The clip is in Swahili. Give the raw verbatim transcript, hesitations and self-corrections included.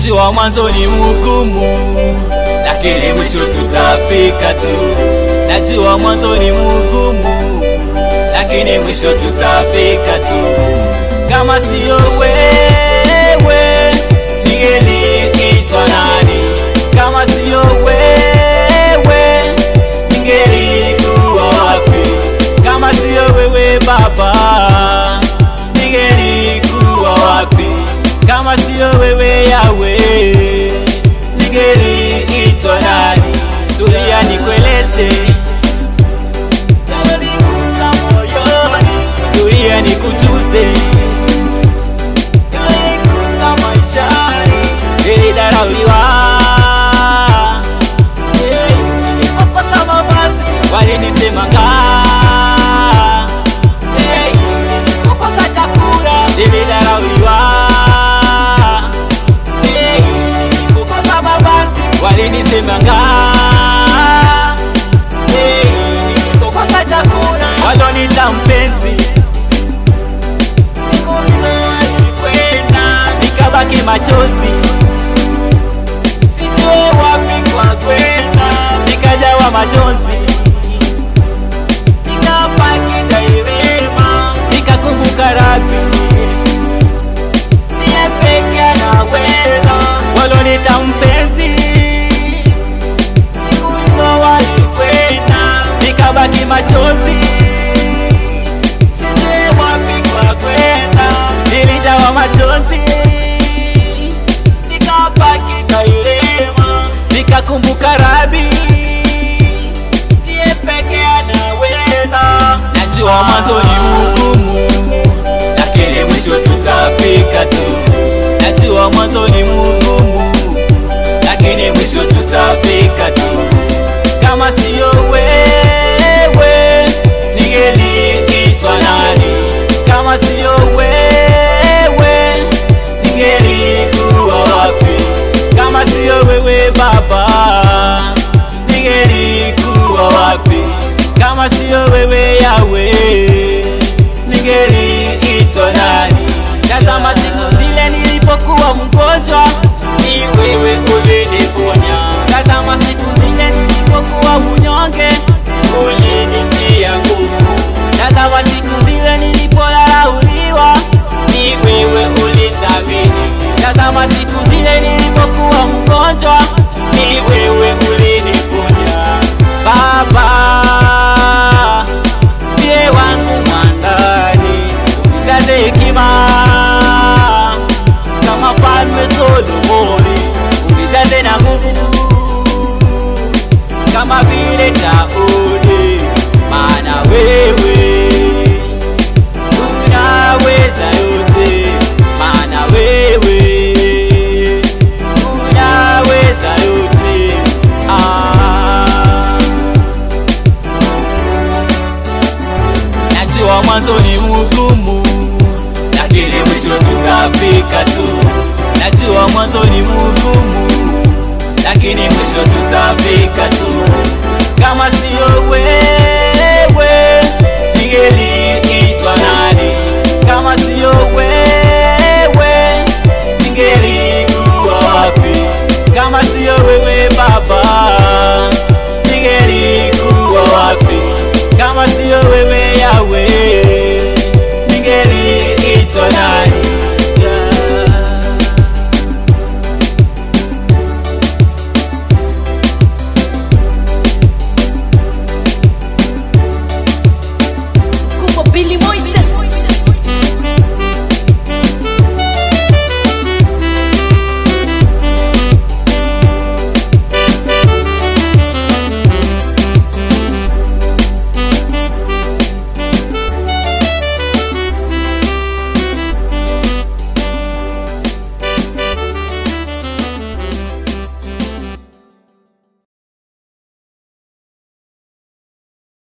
Najua mwanzo ni mgumu, lakini mwisho tutafika tu. Najua mwanzo ni mgumu, lakini mwisho tutafika tu. Kama sio wewe, ningeliitwa nani? Kama sio wewe, ningelikuwa wapi? Kama sio wewe Baba, ningelikuwa wapi? Kama sio wewe Yahweh, ningeliitwa nani? Tulia nikueleze, yanayonikuta moyoni. Tulia nikujuze, yanayonikuta maishani. Nilidharauliwa, nilipokosa mavazi walinisemanga, nilipokosa chakula. Nilidharauliwa, nilipokosa mavazi walinisemanga, nilipokosa chakula. Waloniita mpenzi, siku nilikwenda nikabaki machozi, sijui wapi kwa kwenda. Nikajawa majonzi, nikabaki daima, nikakumbuka Rabi, ndiye pekee anaweza. Waloniita mpenzi, siku hizo walikwenda nikabaki machozi, sijui wapi kwa kwenda. Nilijawa machozi, nikabaki daima, nikakumbuka Rabi, ndiye pekee anaweza. Najua mwanzo ni mgumu, lakini mwisho tutafika tu. Najua mwanzo ni mgumu, lakini mwisho tutafika tu. Kama sio wewe, ningeliitwa nani? Kama sio wewe, ningelikuwa wapi? Kama sio wewe Baba, ningelikuwa wapi? Kama sio wewe Yahweh, ningeliitwa nani? Tazama siku zile nilipokuwa mgonjwa, ni wewe uliniponya. Tazama siku zile nilipokuwa mnyonge, ulinitia nguvu. Tazama siku zile nilipodharauliwa, ni wewe ulithamini. Tazama siku zile nilipokuwa mgonjwa, ni wewe uliniponya. Baba, ndiye wangu mwandani, nijaze hekima kama Mfalme Solomoni, unijaze na nguvu kama vile Daudi, maana wewe unaweza yote, maana wewe unaweza yote. Ah, najua mwanzo ni mgumu, lakini mwisho tutafika tu. Najua mwanzo ni mgumu, lakini mwisho tutafika tu. Kama sio wewe